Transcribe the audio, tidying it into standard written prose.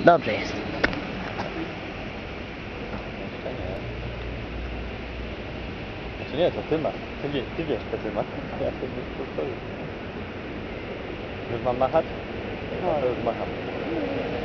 Dobrze jest. Jeszcze nie. Znaczy nie, to ty masz. Ty wiesz, co ty masz. Ja sobie to już. Już mam machać? No, to już macham.